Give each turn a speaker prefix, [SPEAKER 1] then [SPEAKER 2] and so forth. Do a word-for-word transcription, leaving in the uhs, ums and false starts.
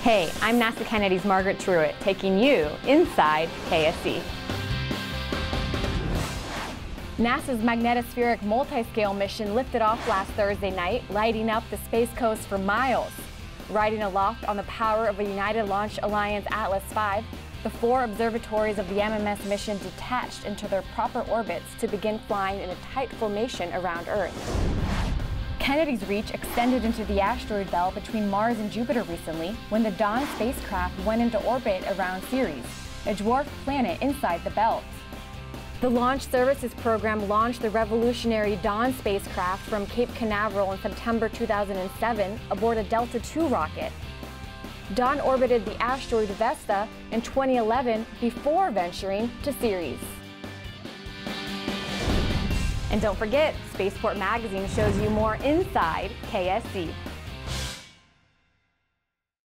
[SPEAKER 1] Hey, I'm NASA Kennedy's Margaret Truitt, taking you inside K S C. NASA's magnetospheric multi-scale mission lifted off last Thursday night, lighting up the Space Coast for miles. Riding aloft on the power of a United Launch Alliance Atlas five, the four observatories of the M M S mission detached into their proper orbits to begin flying in a tight formation around Earth. Kennedy's reach extended into the asteroid belt between Mars and Jupiter recently when the Dawn spacecraft went into orbit around Ceres, a dwarf planet inside the belt. The Launch Services Program launched the revolutionary Dawn spacecraft from Cape Canaveral in September two thousand seven aboard a Delta two rocket. Dawn orbited the asteroid Vesta in twenty eleven before venturing to Ceres. And don't forget, Spaceport Magazine shows you more inside K S C.